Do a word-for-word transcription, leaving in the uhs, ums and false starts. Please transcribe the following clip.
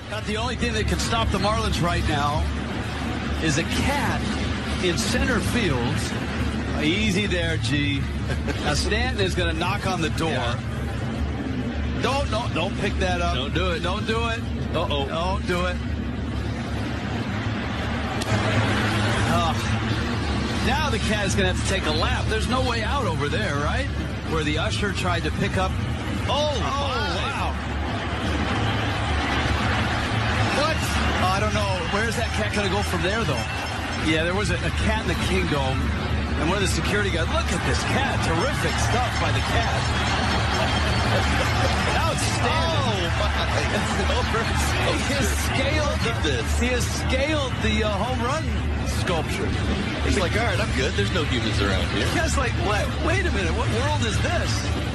Not the only thing that can stop the Marlins right now is a cat in center field. Easy there, G. Now Stanton is going to knock on the door. Yeah. Don't, don't, don't pick that up. Don't do it. Don't do it. Uh-oh. Don't do it. Oh. Now the cat is going to have to take a lap. There's no way out over there, right? Where the usher tried to pick up. Oh, Oh, my. wow. What? Oh, I don't know. Where's that cat going to go from there, though? Yeah, there was a, a cat in the Kingdome. And one of the security guys, look at this cat. Terrific stuff by the cat. Outstanding. Oh, my. He has scaled, Look at this. he has scaled the uh, home run sculpture. He's like, all right, I'm good. There's no humans around here. The guy's like, wait, wait a minute. What world is this?